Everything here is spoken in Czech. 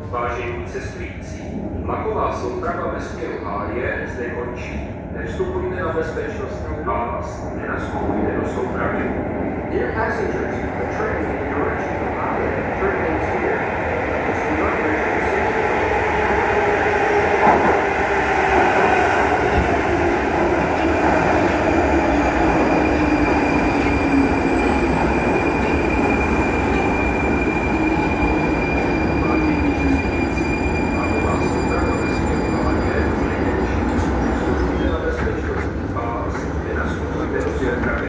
Vážení cestující, vlaková souprava ve směru A zde končí. Nevstupujte na bezpečnostní pás, nenastupujte do soupravy. Dear passengers, the train in the direction of A, turning